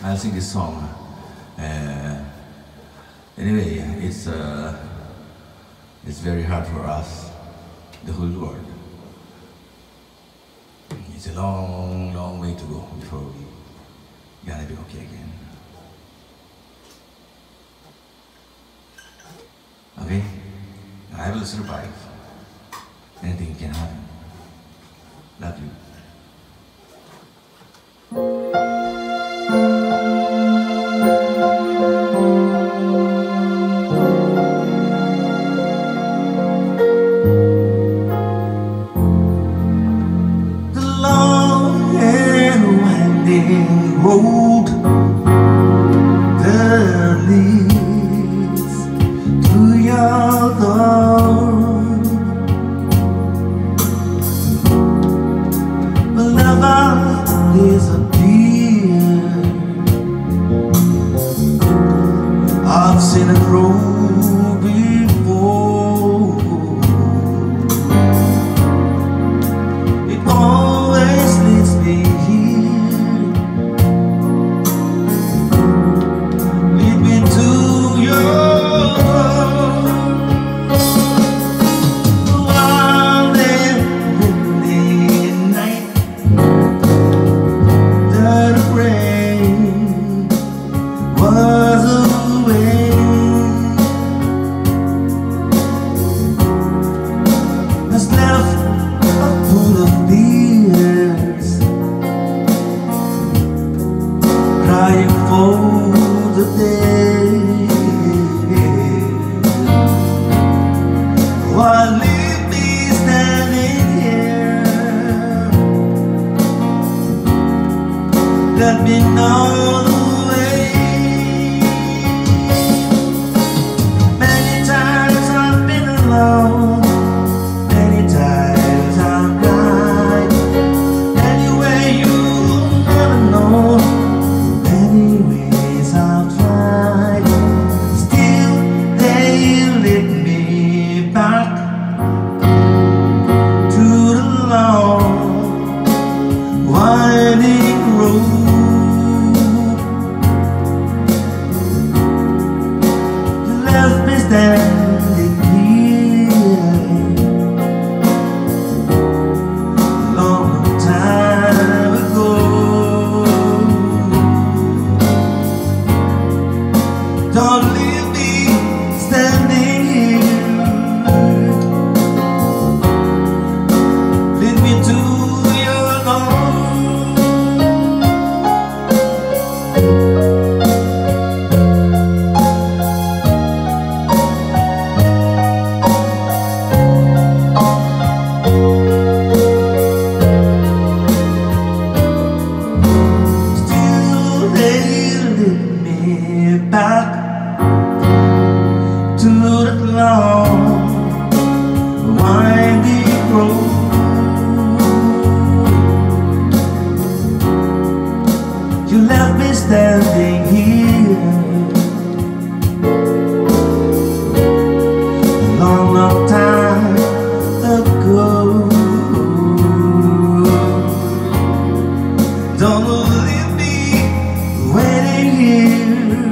I'll sing this song. Anyway, it's very hard for us, the whole world. It's a long, long way to go before we gonna be okay again. Okay? I will survive. Anything can happen. Love you. The long and winding road that leads to your door will never disappear. I've seen it roll before. It always leads me here. Lead me to your wild and windy night. The rain was away. Has left a pool of tears, crying for the day. While leave me standing here, let me know the way. Many times I've been alone, many times I've cried. Anyway, you'll never know. Many ways I've tried, still they lead me back to the long, winding road. You left me standing here a long time ago. Don't leave me standing here. Lead me to your love. Still they lead me back to that long, winding road. You left me standing here a long, long time ago. Don't leave me waiting here.